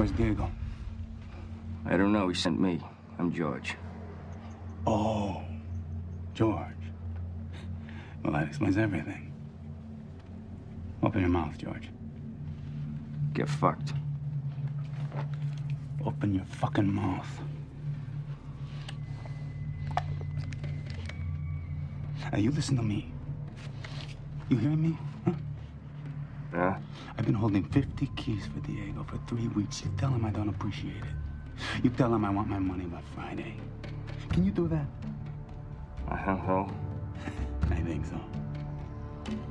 Where's Diego? I don't know. He sent me. I'm George. Oh, George. Well, that explains everything. Open your mouth, George. Get fucked. Open your fucking mouth. Now, you listen to me. You hearing me? Huh? Yeah? I've been holding 50 keys for Diego for 3 weeks. You tell him I don't appreciate it. You tell him I want my money by Friday. Can you do that? I don't know. I think so.